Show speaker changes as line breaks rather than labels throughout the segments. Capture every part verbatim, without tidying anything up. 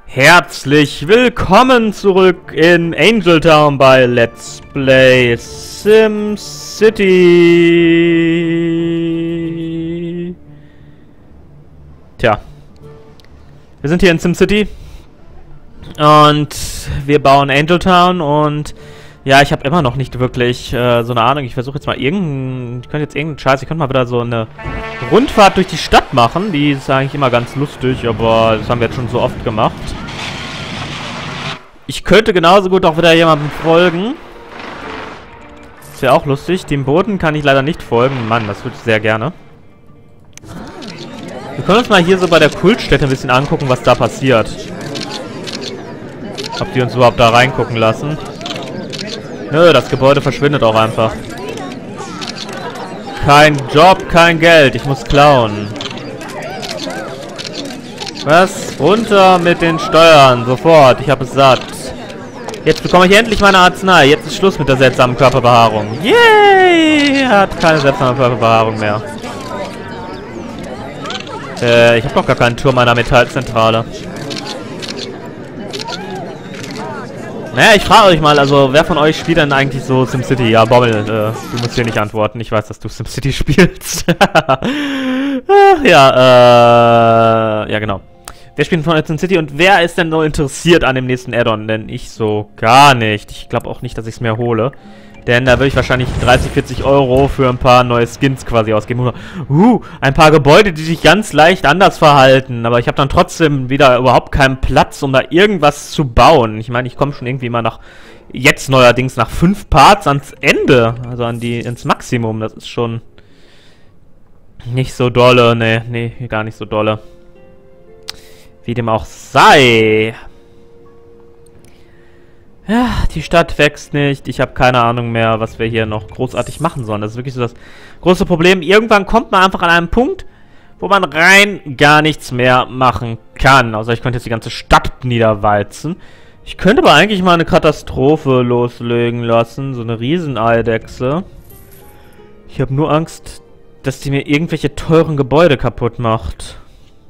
Herzlich willkommen zurück in Angel Town bei Let's Play SimCity. Tja, wir sind hier in SimCity und wir bauen Angel Town und ja, ich habe immer noch nicht wirklich äh, so eine Ahnung. Ich versuche jetzt mal irgendeinen, ich könnte jetzt irgendeinen Scheiß, ich könnte mal wieder so eine Rundfahrt durch die Stadt machen. Die ist eigentlich immer ganz lustig, aber das haben wir jetzt schon so oft gemacht. Ich könnte genauso gut auch wieder jemandem folgen. Das wäre auch lustig. Dem Boden kann ich leider nicht folgen. Mann, das würde ich sehr gerne. Wir können uns mal hier so bei der Kultstätte ein bisschen angucken, was da passiert. Ob die uns überhaupt da reingucken lassen. Nö, das Gebäude verschwindet auch einfach. Kein Job, kein Geld. Ich muss klauen. Was? Runter mit den Steuern. Sofort. Ich habe es satt. Jetzt bekomme ich endlich meine Arznei. Jetzt ist Schluss mit der seltsamen Körperbehaarung. Yay! Er hat keine seltsame Körperbehaarung mehr. Äh, ich habe doch gar keinen Turm meiner Metallzentrale. Naja, ich frage euch mal, also, wer von euch spielt denn eigentlich so SimCity? Ja, Bommel, äh, du musst hier nicht antworten. Ich weiß, dass du SimCity spielst. Ach, ja, äh, ja, genau. Wer spielt von euch SimCity und wer ist denn so interessiert an dem nächsten Add-on? Denn ich so gar nicht. Ich glaube auch nicht, dass ich es mir hole. Denn da würde ich wahrscheinlich dreißig, vierzig Euro für ein paar neue Skins quasi ausgeben. Uh, ein paar Gebäude, die sich ganz leicht anders verhalten. Aber ich habe dann trotzdem wieder überhaupt keinen Platz, um da irgendwas zu bauen. Ich meine, ich komme schon irgendwie mal nach, jetzt neuerdings nach fünf Parts ans Ende. Also an die, ins Maximum. Das ist schon nicht so dolle. Nee, nee, gar nicht so dolle. Wie dem auch sei. Ja, die Stadt wächst nicht. Ich habe keine Ahnung mehr, was wir hier noch großartig machen sollen. Das ist wirklich so das große Problem. Irgendwann kommt man einfach an einen Punkt, wo man rein gar nichts mehr machen kann. Außer ich könnte jetzt die ganze Stadt niederwalzen. Ich könnte aber eigentlich mal eine Katastrophe loslegen lassen. So eine Rieseneidechse. Ich habe nur Angst, dass die mir irgendwelche teuren Gebäude kaputt macht.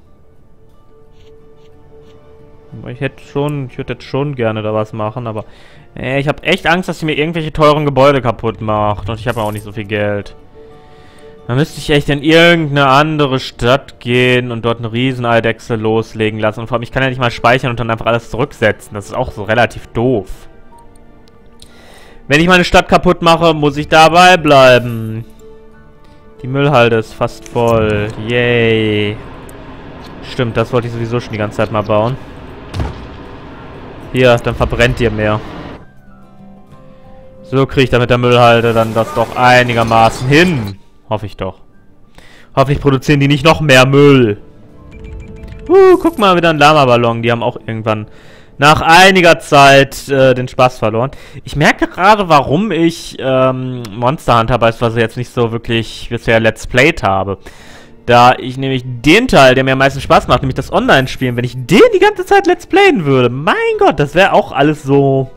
Ich hätte schon, ich würde jetzt schon gerne da was machen, aber äh, ich habe echt Angst, dass sie mir irgendwelche teuren Gebäude kaputt macht. Und ich habe auch nicht so viel Geld. Da müsste ich echt in irgendeine andere Stadt gehen und dort eine Rieseneidechse loslegen lassen. Und vor allem, ich kann ja nicht mal speichern und dann einfach alles zurücksetzen. Das ist auch so relativ doof. Wenn ich meine Stadt kaputt mache, muss ich dabei bleiben. Die Müllhalde ist fast voll. Yay. Stimmt, das wollte ich sowieso schon die ganze Zeit mal bauen. Hier, dann verbrennt ihr mehr. So kriege ich da mit der Müllhalde dann das doch einigermaßen hin. Hoffe ich doch. Hoffentlich produzieren die nicht noch mehr Müll. Uh, guck mal, wieder ein Lama-Ballon. Die haben auch irgendwann nach einiger Zeit äh, den Spaß verloren. Ich merke gerade, warum ich ähm, Monster Hunter beispielsweise jetzt nicht so wirklich bisher Let's Played habe. Da ich nämlich den Teil, der mir am meisten Spaß macht, nämlich das Online-Spielen, wenn ich den die ganze Zeit Let's Playen würde, mein Gott, das wäre auch alles so,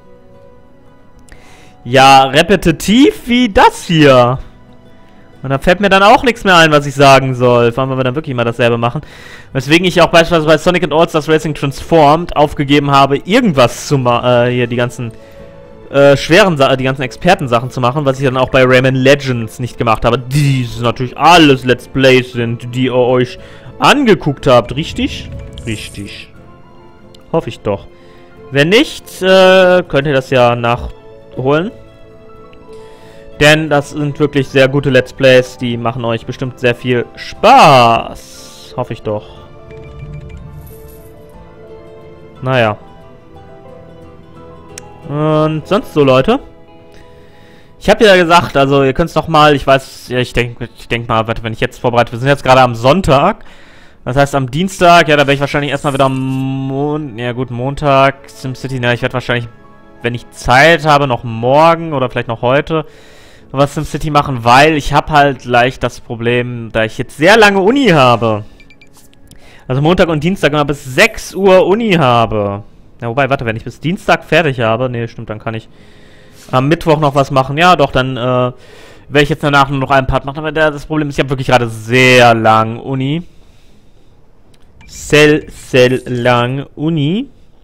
ja, repetitiv wie das hier. Und da fällt mir dann auch nichts mehr ein, was ich sagen soll. Vor allem, wenn wir dann wirklich mal dasselbe machen. Weswegen ich auch beispielsweise bei Sonic and All-Stars Racing Transformed aufgegeben habe, irgendwas zu machen, äh, hier die ganzen Äh, schweren Sachen, die ganzen Expertensachen zu machen, was ich dann auch bei Rayman Legends nicht gemacht habe. Die natürlich alles Let's Plays sind, die ihr euch angeguckt habt. Richtig? Richtig. Hoffe ich doch. Wenn nicht, äh, könnt ihr das ja nachholen. Denn das sind wirklich sehr gute Let's Plays, die machen euch bestimmt sehr viel Spaß. Hoffe ich doch. Naja. Und sonst so, Leute. Ich habe ja gesagt, also ihr könnt es doch mal, ich weiß, ja, ich denke ich denk mal, warte, wenn ich jetzt vorbereite, wir sind jetzt gerade am Sonntag. Das heißt, am Dienstag, ja, da werde ich wahrscheinlich erstmal wieder am Mon ja gut, Montag, SimCity, ne, ich werde wahrscheinlich, wenn ich Zeit habe, noch morgen oder vielleicht noch heute was SimCity machen, weil ich habe halt leicht das Problem, da ich jetzt sehr lange Uni habe. Also Montag und Dienstag immer bis sechs Uhr Uni habe. Ja, wobei, warte, wenn ich bis Dienstag fertig habe, ne, stimmt, dann kann ich am Mittwoch noch was machen. Ja, doch, dann äh, werde ich jetzt danach nur noch einen Part machen. Aber der, das Problem ist, ich habe wirklich gerade sehr lang Uni. Sehr, sehr lang Uni.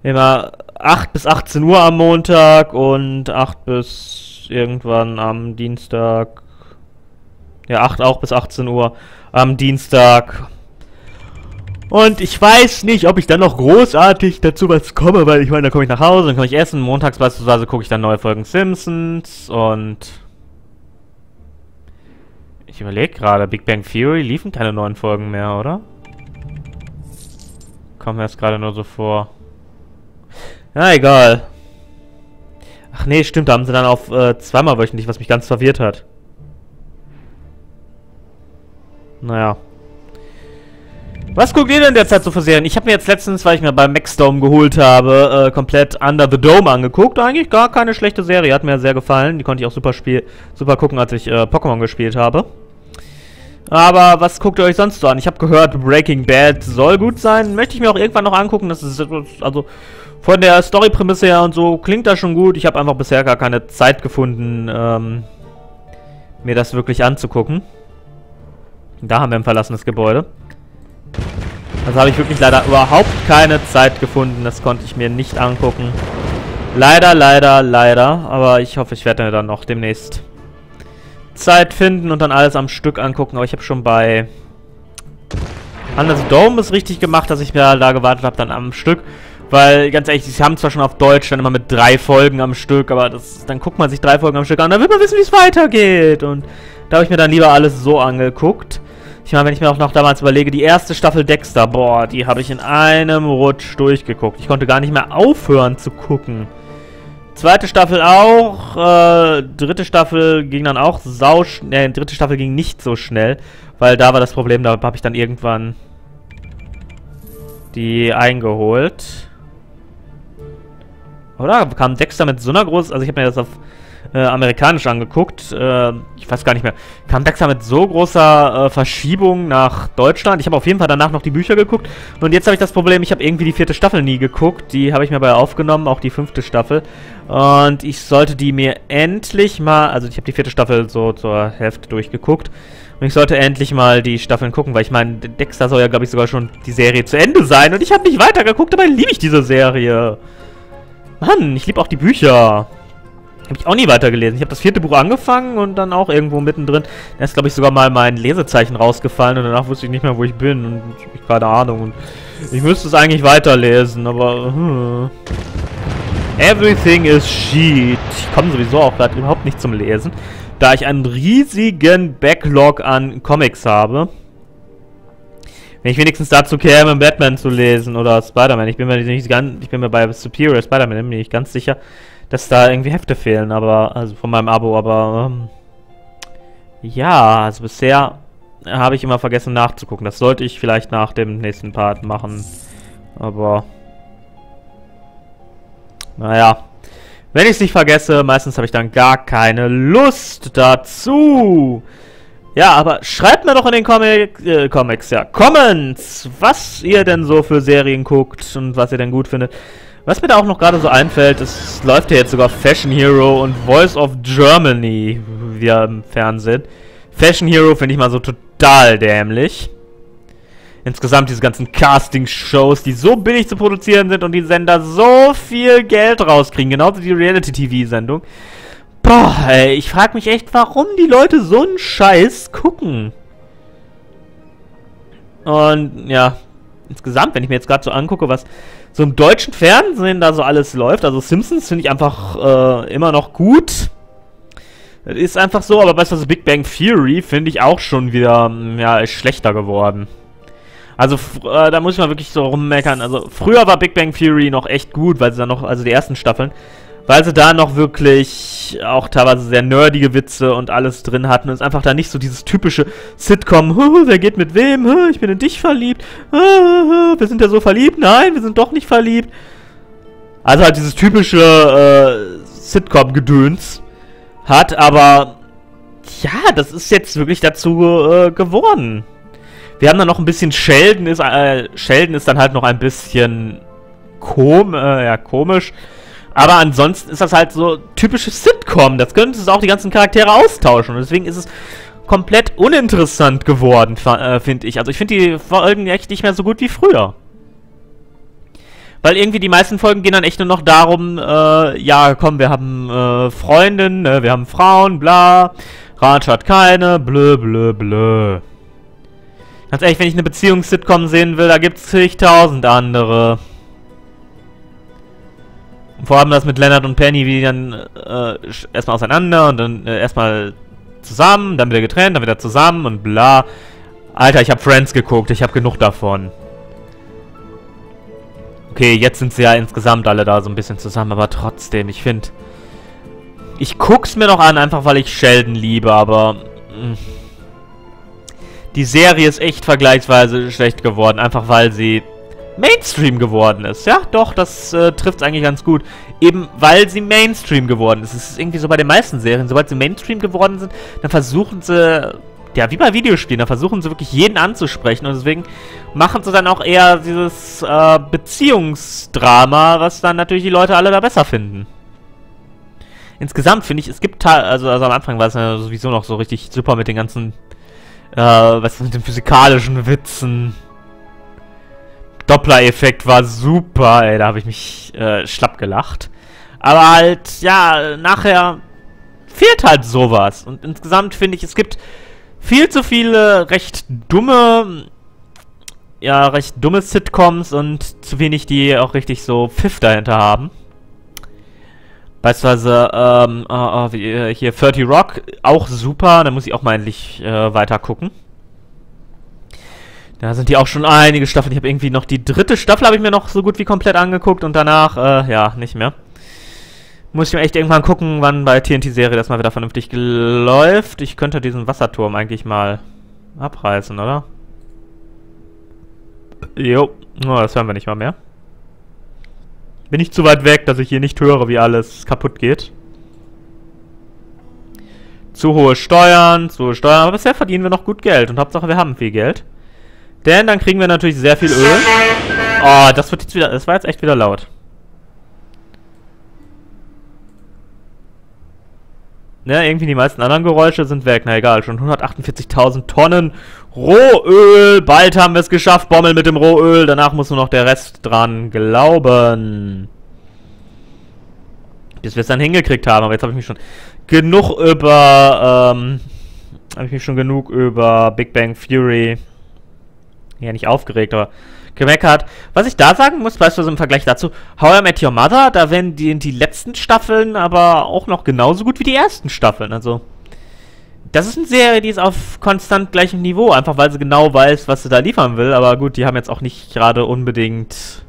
Immer acht bis achtzehn Uhr am Montag und acht bis irgendwann am Dienstag. Ja, acht auch bis achtzehn Uhr am Dienstag. Und ich weiß nicht, ob ich dann noch großartig dazu was komme, weil ich meine, da komme ich nach Hause, dann komme ich essen. Montags beispielsweise gucke ich dann neue Folgen Simpsons und ich überlege gerade, Big Bang Theory liefen keine neuen Folgen mehr, oder? Kommt mir jetzt gerade nur so vor. Na, egal. Ach nee, stimmt, da haben sie dann auf äh, zweimal wöchentlich, was mich ganz verwirrt hat. Naja. Was guckt ihr denn derzeit so für Serien? Ich habe mir jetzt letztens, weil ich mir bei Maxdome geholt habe, äh, komplett Under the Dome angeguckt. Eigentlich gar keine schlechte Serie, hat mir sehr gefallen. Die konnte ich auch super, spiel super gucken, als ich äh, Pokémon gespielt habe. Aber was guckt ihr euch sonst so an? Ich habe gehört, Breaking Bad soll gut sein. Möchte ich mir auch irgendwann noch angucken. Das ist, also von der Story-Prämisse her und so klingt das schon gut. Ich habe einfach bisher gar keine Zeit gefunden, ähm, mir das wirklich anzugucken. Da haben wir ein verlassenes Gebäude. Also habe ich wirklich leider überhaupt keine Zeit gefunden. Das konnte ich mir nicht angucken. Leider, leider, leider. Aber ich hoffe, ich werde mir dann noch demnächst Zeit finden und dann alles am Stück angucken. Aber ich habe schon bei Under the Dome es richtig gemacht, dass ich mir da gewartet habe, dann am Stück. Weil, ganz ehrlich, sie haben zwar schon auf Deutsch dann immer mit drei Folgen am Stück, aber das, dann guckt man sich drei Folgen am Stück an, dann wird man wissen, wie es weitergeht. Und da habe ich mir dann lieber alles so angeguckt. Ich meine, wenn ich mir auch noch damals überlege, die erste Staffel Dexter, boah, die habe ich in einem Rutsch durchgeguckt. Ich konnte gar nicht mehr aufhören zu gucken. Zweite Staffel auch, äh, dritte Staffel ging dann auch sau schnell, dritte Staffel ging nicht so schnell, weil da war das Problem, da habe ich dann irgendwann die eingeholt. Oder? Kam Dexter mit so einer großen, also ich habe mir das auf äh, amerikanisch angeguckt, äh, ich weiß gar nicht mehr, kam Dexter mit so großer äh, Verschiebung nach Deutschland. Ich habe auf jeden Fall danach noch die Bücher geguckt und jetzt habe ich das Problem, ich habe irgendwie die vierte Staffel nie geguckt, die habe ich mir bei aufgenommen, auch die fünfte Staffel und ich sollte die mir endlich mal, also ich habe die vierte Staffel so zur Hälfte durchgeguckt und ich sollte endlich mal die Staffeln gucken, weil ich meine, Dexter soll ja glaube ich sogar schon die Serie zu Ende sein und ich habe nicht weitergeguckt, dabei liebe ich diese Serie. Mann, ich liebe auch die Bücher. Habe ich auch nie weitergelesen. Ich habe das vierte Buch angefangen und dann auch irgendwo mittendrin. Da ist, glaube ich, sogar mal mein Lesezeichen rausgefallen und danach wusste ich nicht mehr, wo ich bin. Und ich habe keine Ahnung. Und ich müsste es eigentlich weiterlesen, aber... Hm. Everything is shit. Ich komme sowieso auch gerade überhaupt nicht zum Lesen, da ich einen riesigen Backlog an Comics habe. Wenn ich wenigstens dazu käme, Batman zu lesen oder Spider-Man. Ich bin mir nicht ganz, ich bin mir bei Superior Spider-Man nicht ganz sicher, dass da irgendwie Hefte fehlen, aber, also von meinem Abo, aber, ähm, ja, also bisher habe ich immer vergessen nachzugucken. Das sollte ich vielleicht nach dem nächsten Part machen, aber, naja, wenn ich es nicht vergesse, meistens habe ich dann gar keine Lust dazu. Ja, aber schreibt mir doch in den Comic, äh, Comics, ja, Comments, was ihr denn so für Serien guckt und was ihr denn gut findet. Was mir da auch noch gerade so einfällt, es läuft ja jetzt sogar Fashion Hero und Voice of Germany wieder im Fernsehen. Fashion Hero finde ich mal so total dämlich. Insgesamt diese ganzen Casting-Shows, die so billig zu produzieren sind und die Sender so viel Geld rauskriegen, genauso die Reality-T V-Sendung. Boah, ey, ich frage mich echt, warum die Leute so einen Scheiß gucken. Und, ja, insgesamt, wenn ich mir jetzt gerade so angucke, was so im deutschen Fernsehen da so alles läuft, also Simpsons finde ich einfach äh, immer noch gut. Das ist einfach so, aber weißt du, also Big Bang Theory finde ich auch schon wieder, ja, ist schlechter geworden. Also, äh, da muss ich mal wirklich so rummeckern. Also, früher war Big Bang Theory noch echt gut, weil sie dann noch, also die ersten Staffeln, weil sie da noch wirklich auch teilweise sehr nerdige Witze und alles drin hatten. Und es einfach da nicht so dieses typische Sitcom, wer geht mit wem, ich bin in dich verliebt, wir sind ja so verliebt, nein, wir sind doch nicht verliebt. Also halt dieses typische äh, Sitcom-Gedöns hat, aber ja, das ist jetzt wirklich dazu äh, geworden. Wir haben dann noch ein bisschen Sheldon, ist, äh, Sheldon ist dann halt noch ein bisschen kom äh, ja, komisch. Aber ansonsten ist das halt so typisches Sitcom. Das könnte es auch die ganzen Charaktere austauschen. Und deswegen ist es komplett uninteressant geworden, äh, finde ich. Also ich finde die Folgen echt nicht mehr so gut wie früher. Weil irgendwie die meisten Folgen gehen dann echt nur noch darum, äh, ja, komm, wir haben äh, Freundinnen, äh, wir haben Frauen, bla. Raj hat keine, blö, blö, blö. Ganz ehrlich, wenn ich eine Beziehungs-Sitcom sehen will, da gibt es zigtausend andere. Und vor allem das mit Leonard und Penny, wie die dann äh, erstmal auseinander und dann äh, erstmal zusammen, dann wieder getrennt, dann wieder zusammen und bla. Alter, ich habe Friends geguckt, ich habe genug davon. Okay, jetzt sind sie ja insgesamt alle da so ein bisschen zusammen, aber trotzdem, ich finde... Ich guck's mir noch an, einfach weil ich Sheldon liebe, aber... Mh. Die Serie ist echt vergleichsweise schlecht geworden, einfach weil sie Mainstream geworden ist. Ja, doch, das äh, trifft's eigentlich ganz gut. Eben weil sie Mainstream geworden ist. Es ist irgendwie so bei den meisten Serien, sobald sie Mainstream geworden sind, dann versuchen sie... Ja, wie bei Videospielen, da versuchen sie wirklich jeden anzusprechen und deswegen machen sie dann auch eher dieses äh, Beziehungsdrama, was dann natürlich die Leute alle da besser finden. Insgesamt finde ich, es gibt, also, also am Anfang war es ja sowieso noch so richtig super mit den ganzen, äh, was mit den physikalischen Witzen. Doppler-Effekt war super, ey, da habe ich mich äh, schlapp gelacht. Aber halt, ja, nachher fehlt halt sowas und insgesamt finde ich, es gibt viel zu viele recht dumme, ja, recht dumme Sitcoms und zu wenig, die auch richtig so Pfiff dahinter haben. Beispielsweise, ähm, oh, oh, wie, hier dreißig Rock, auch super, da muss ich auch mal endlich äh, weiter gucken. Da sind die auch schon einige Staffeln, ich habe irgendwie noch die dritte Staffel, habe ich mir noch so gut wie komplett angeguckt und danach, äh, ja, nicht mehr. Muss ich mir echt irgendwann gucken, wann bei T N T-Serie das mal wieder vernünftig läuft. Ich könnte diesen Wasserturm eigentlich mal abreißen, oder? Jo, oh, das hören wir nicht mal mehr. Bin ich zu weit weg, dass ich hier nicht höre, wie alles kaputt geht. Zu hohe Steuern, zu hohe Steuern. Aber bisher verdienen wir noch gut Geld. Und Hauptsache, wir haben viel Geld. Denn dann kriegen wir natürlich sehr viel Öl. Oh, das wird jetzt wieder... Das war jetzt echt wieder laut. Ja, irgendwie die meisten anderen Geräusche sind weg. Na egal, schon hundertachtundvierzigtausend Tonnen Rohöl. Bald haben wir es geschafft. Bommel mit dem Rohöl. Danach muss nur noch der Rest dran glauben. Bis wir es dann hingekriegt haben. Aber jetzt habe ich mich schon genug über... Ähm, habe ich mich schon genug über Big Bang Theory... Ja, nicht aufgeregt, aber gemeckert. Was ich da sagen muss, beispielsweise im Vergleich dazu, How I Met Your Mother, da werden die, die letzten Staffeln aber auch noch genauso gut wie die ersten Staffeln. Also, das ist eine Serie, die ist auf konstant gleichem Niveau, einfach weil sie genau weiß, was sie da liefern will. Aber gut, die haben jetzt auch nicht gerade unbedingt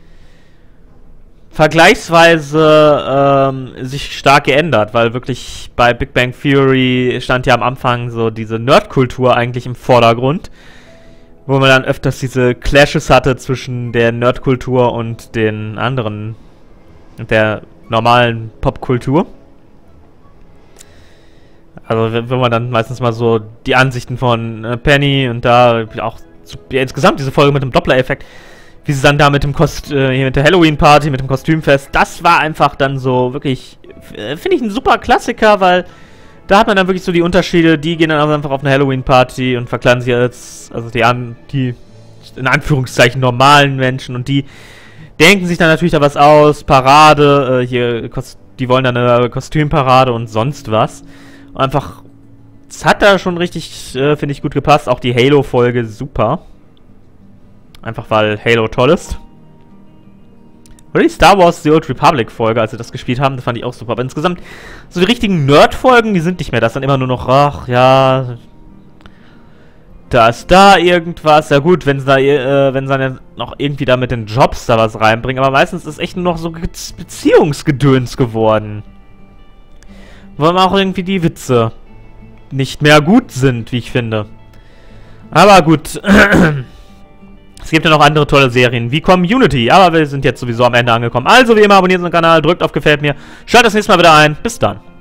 vergleichsweise ähm, sich stark geändert, weil wirklich bei Big Bang Theory stand ja am Anfang so diese Nerdkultur eigentlich im Vordergrund. Wo man dann öfters diese Clashes hatte zwischen der Nerdkultur und den anderen, der normalen Popkultur. Also wenn man dann meistens mal so die Ansichten von äh, Penny und da auch so, ja, insgesamt diese Folge mit dem Doppler-Effekt, wie sie dann da mit dem Kost äh, hier mit der Halloween-Party, mit dem Kostümfest, das war einfach dann so wirklich, äh, finde ich ein super Klassiker, weil da hat man dann wirklich so die Unterschiede, die gehen dann also einfach auf eine Halloween-Party und verkleiden sich als, also die, an, die in Anführungszeichen normalen Menschen und die denken sich dann natürlich da was aus, Parade, äh, hier, die wollen dann eine Kostümparade und sonst was. Und einfach, es hat da schon richtig, äh, finde ich, gut gepasst, auch die Halo-Folge super. Einfach weil Halo toll ist. Oder die Star Wars The Old Republic Folge, als sie das gespielt haben, das fand ich auch super. Aber insgesamt, so die richtigen Nerd-Folgen, die sind nicht mehr. Das ist dann immer nur noch, ach ja, da ist da irgendwas. Ja gut, wenn sie da, äh, wenn sie dann noch irgendwie da mit den Jobs da was reinbringen. Aber meistens ist es echt nur noch so Beziehungsgedöns geworden. Wo auch irgendwie die Witze nicht mehr gut sind, wie ich finde. Aber gut, es gibt ja noch andere tolle Serien wie Community, aber wir sind jetzt sowieso am Ende angekommen. Also wie immer, abonniert unseren Kanal, drückt auf Gefällt mir, schaltet das nächste Mal wieder ein. Bis dann.